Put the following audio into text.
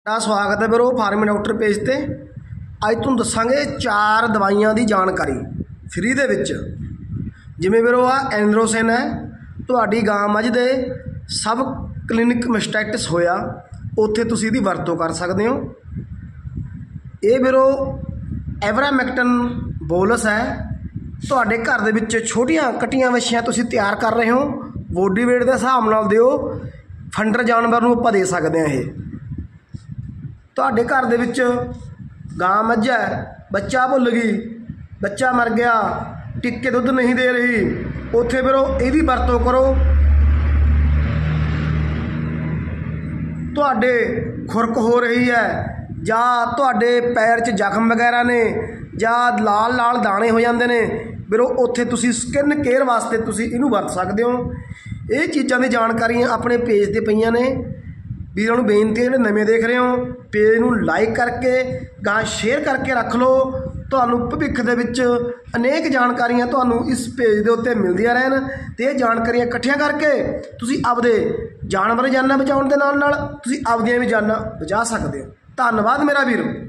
स्वागत है ਵੀਰੋ फार्मिंग डॉक्टर पेज ते ਅੱਜ ਤੁਹਾਨੂੰ ਦੱਸਾਂਗੇ 4 ਦਵਾਈਆਂ ਦੀ ਜਾਣਕਾਰੀ ਫ੍ਰੀ ਦੇ ਵਿੱਚ। ਜਿਵੇਂ ਵੀਰੋ ਆ ਐਂਡਰੋਸਿਨ ਹੈ, ਤੁਹਾਡੀ ਗਾਂ ਮੱਝ ਦੇ ਸਬ ਕਲੀਨਿਕ ਮੈਸਟਾਈਟਿਸ ਹੋਇਆ ਉੱਥੇ ਤੁਸੀਂ ਇਹਦੀ ਵਰਤੋਂ ਕਰ ਸਕਦੇ ਹੋ। ਇਹ ਵੀਰੋ ਐਵਰਾਮੈਕਟਨ ਬੋਲਸ ਹੈ। ਤੁਹਾਡੇ ਘਰ ਦੇ ਵਿੱਚ ਛੋਟੀਆਂ ਕੱਟੀਆਂ ਵੱਛੀਆਂ ਤੁਸੀਂ ਤਿਆਰ ਕਰ ਰਹੇ ਹੋ, ਬੋਡੀ ਵੇਟ ਦੇ ਹਿਸਾਬ ਨਾਲ ਦਿਓ। ਫੰਡਰ ਜਾਨਵਰ ਨੂੰ ਆਪਾਂ ਦੇ ਸਕਦੇ ਹਾਂ। ਇਹ ਤੁਹਾਡੇ घर ਦੇ ਵਿੱਚ ਗਾਂ ਮੱਝ ਹੈ, ਬੱਚਾ ਭੁੱਲ ਗਈ, ਬੱਚਾ ਮਰ ਗਿਆ, ਟਿੱਕੇ ਦੁੱਧ नहीं दे रही, ਉੱਥੇ ਵੀਰੋ ਇਹਦੀ ਵਰਤੋਂ ਕਰੋ। ਤੁਹਾਡੇ ਖੁਰਕ ਹੋ ਰਹੀ ਹੈ ਜਾਂ ਤੁਹਾਡੇ ਪੈਰ 'ਚ ਜ਼ਖਮ ਵਗੈਰਾ ਨੇ ਜਾਂ ਲਾਲ ਲਾਲ ਦਾਣੇ ਹੋ ਜਾਂਦੇ ਨੇ ਵੀਰੋ, ਉੱਥੇ ਤੁਸੀਂ ਸਕਿਨ ਕੇਅਰ ਵਾਸਤੇ ਤੁਸੀਂ ਇਹਨੂੰ ਵਰਤ ਸਕਦੇ ਹੋ। ਇਹ ਚੀਜ਼ਾਂ ਦੀ ਜਾਣਕਾਰੀਆਂ ਆਪਣੇ पेज ਤੇ ਪਈਆਂ ਨੇ। ਵੀਰਾਂ ਨੂੰ ਬੇਨਤੀ है, ਜਿਹੜੇ ਨਵੇਂ ਦੇਖ ਰਹੇ ਹੋ पेज ਨੂੰ ਲਾइक करके ਗਾਂ शेयर करके रख लो। ਤੁਹਾਨੂੰ ਭਵਿੱਖ ਦੇ ਵਿੱਚ अनेक ਜਾਣਕਾਰੀਆਂ ਤੁਹਾਨੂੰ ਇਸ पेज ਦੇ ਉੱਤੇ ਮਿਲਦੀਆਂ ਰਹਿਣ ਤੇ ਇਹ ਜਾਣਕਾਰੀਆਂ ਇਕੱਠੀਆਂ ਕਰਕੇ ਤੁਸੀਂ ਆਪਦੇ ਜਾਨਵਰ ਜਾਨਾਂ ਬਚਾਉਣ ਦੇ ਨਾਲ ਨਾਲ ਤੁਸੀਂ ਆਪਦੀਆਂ ਵੀ ਜਾਨਾਂ ਬਚਾ ਸਕਦੇ ਹੋ। ਧੰਨਵਾਦ ਮੇਰਾ ਵੀਰ।